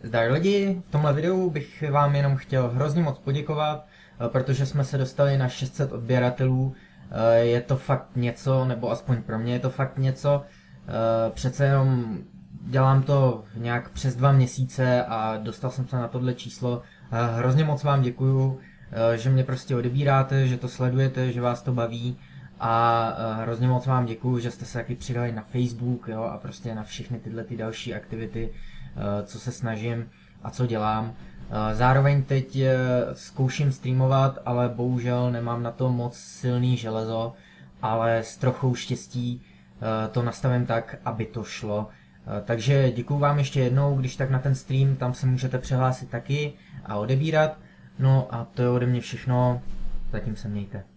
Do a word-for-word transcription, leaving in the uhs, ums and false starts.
Zdar lidi, v tomhle videu bych vám jenom chtěl hrozně moc poděkovat, protože jsme se dostali na šest set odběratelů. Je to fakt něco, nebo aspoň pro mě je to fakt něco. Přece jenom dělám to nějak přes dva měsíce a dostal jsem se na tohle číslo. Hrozně moc vám děkuju, že mě prostě odebíráte, že to sledujete, že vás to baví. A hrozně moc vám děkuju, že jste se taky přidali na Facebook, jo, a prostě na všechny tyhle ty další aktivity, co se snažím a co dělám. Zároveň teď zkouším streamovat, ale bohužel nemám na to moc silný železo, ale s trochou štěstí to nastavím tak, aby to šlo. Takže děkuju vám ještě jednou, když tak na ten stream, tam se můžete přihlásit taky a odebírat. No a to je ode mě všechno, zatím se mějte.